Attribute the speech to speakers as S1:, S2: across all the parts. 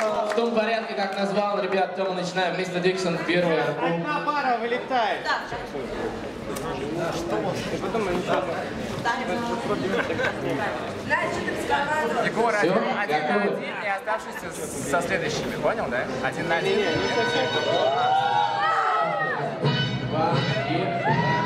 S1: В том порядке, как назвал, ребят, Тёма, начинаем. Мистер Диксон, первый арку.
S2: Одна пара вылетает.
S3: Да.
S2: Что? И потом мы ничего.
S4: Егор, один на один и оставшийся со следующими, понял, да? Один на один.
S1: Два и...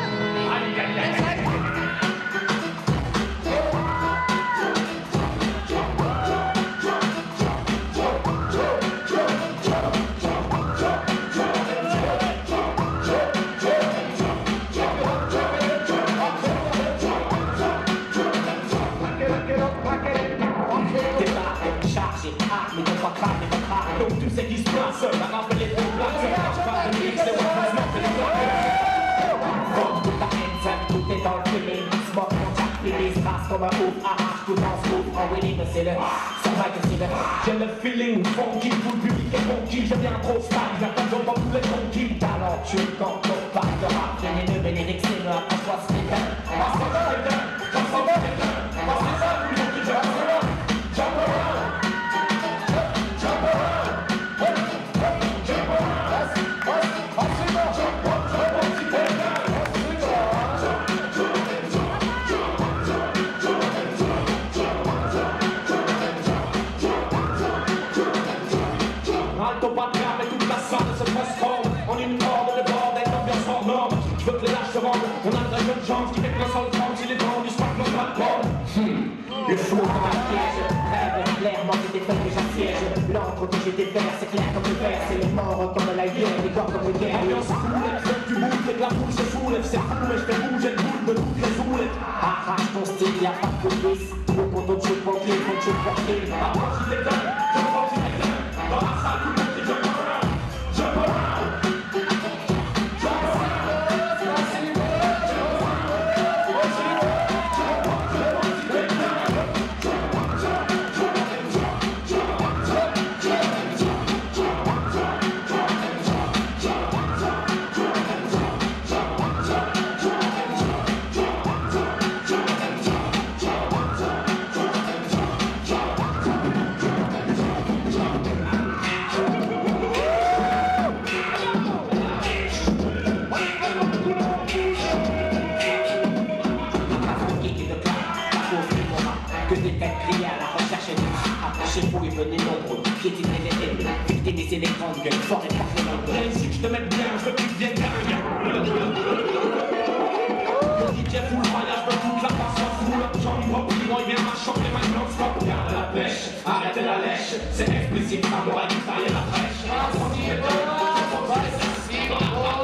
S5: Mais on va cramer, on cramer. Donc tout ce qui se passe, la rappelée de place. Pas de mix, c'est heureusement que les comme toute la haine, tout est dans le feeling. Smoke, contact, release, passe comme un ouf, arrache, tout dans ce move. En winning, c'est le, ça va que c'est le. J'ai le feeling funky, tout le public est funky. Je viens trop style, j'attends de pas tous les conquis. Talentueux, quand on parle de rap, venez le Bénédicte, c'est le François Smith. On a de la jeune chance qui fait que le sol tremble, si les vents du soir n'ont pas de bord. Le flot comme un piège, rêve clairement c'est des feuilles que j'assiège. L'encre que j'ai défaire, c'est clair comme le verre, c'est les morts comme la guerre, les corps comme les guerres. Ambiance soulève, celle du bout, fait que la foule se soulève, c'est fou, mais je fais bouger le boule de toutes les soulettes. Arrache ton style, y'a pas de police, au poteau de chute portier, faut que je portier. Approche si t'étonnes, je crois que tu m'étonnes, dans la salle tout le monde dit je peux rien, je peux rien. Vous et venez nombreux, piétiner les haines, victimiser les grandes gueules, fort et parler nombreux. Si je te mets bien, je veux que tu viennes bien. Le DJ fout le voyage, je veux toute la patience, fout l'argent, il prend plus loin, il vient chanter maintenant, stop. Garde la pêche, arrêtez la lèche, c'est explicite, ça m'aura dit tailler la fraîche. Senti et toi, on va laisser dans la parole.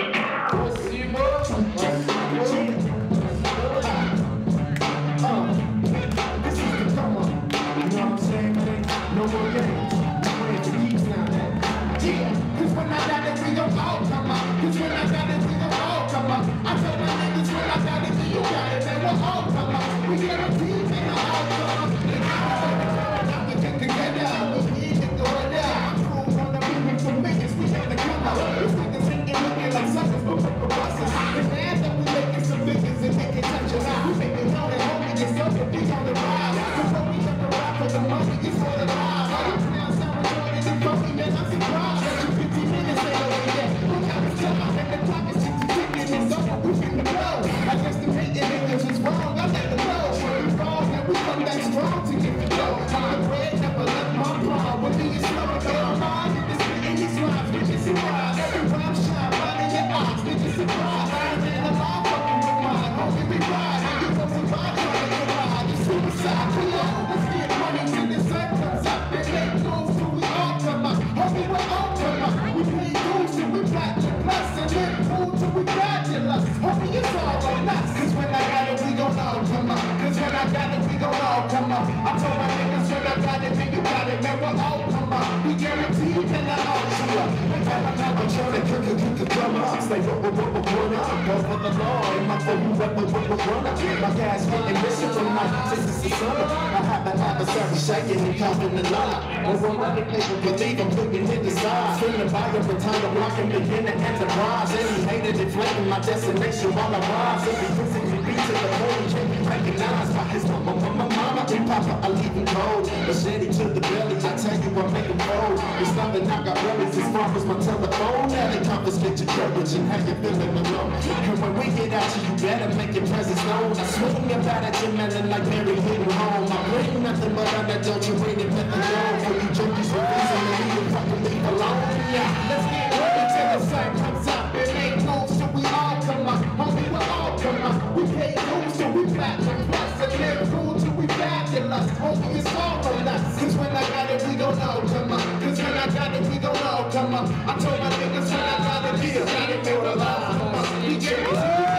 S6: No more games, playing for keeps now. Yeah, cause when I got it, we gon' all come up. Cause when I got it, we gon' all come up. I tell my niggas when I got it, you got it, man, we'll all come up. We guarantee, man, I'll all come up. We get together, we need to go down. I'm cool on the movement for minutes, we had to come up. These niggas ain't looking like suckers, but for buses. And now that we making some figures and they can touch us out. We make it known and homie, it's up and be on the rise. Cause when we have to rap for the money, it's for the lives. I told my niggas when I got it, then you got it, man, we'll all come up. We guarantee you can all show up. I'm trying to cook the drummer up. Stay up, go for the law. And my phone, you run up. My gas getting mission from night since it's the summer. I have an adversary shaking and counting the line. And when I get people believe I'm looking in the side. Screaming by every time the block and begin to enterprise. And he hated inflating my destination while I rise. If he physically beat to the bone, he can't be recognized by his mama and papa. I leave him cold. Machete to the belly, I tell you what. I make them fold. It's nothing I got brothers as far as my telephone. Now they confiscate your courage and how you feeling alone. And when we get at you, you better make your presence known. I swing about at your melon like Mary hitting home. I bring nothing but unadulterated methadone for you junkies who reason to leave and fucking leave alone. Yeah, let's get ready till the sun comes up. It ain't cool, so we all come up. Homie, we all come up. We pay dues, so we platinum plus. And they're cool till we fabulous. Homie, it's all on us. Cause when I got it, we gon' all come up. Cause when I got it, we gon' all come up. I told my niggas when I got it, yeah, got it, make the love come up. We get it.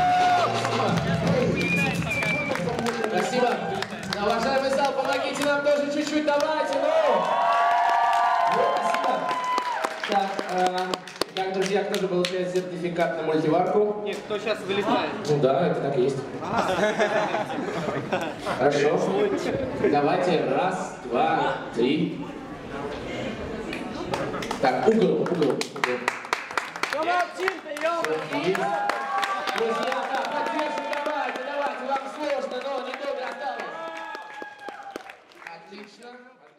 S1: Спасибо. Уважаемый зал, помогите нам тоже чуть-чуть, давайте, ну! Спасибо. Так, как, друзья, кто же получает сертификат на мультиварку?
S2: Нет, кто сейчас вылетает?
S1: Ну да, это так и есть. Хорошо. Давайте, раз, два, три. Так, угол. Друзья, да, поддержим, давайте, вам сложно, но недолго осталось. Отлично.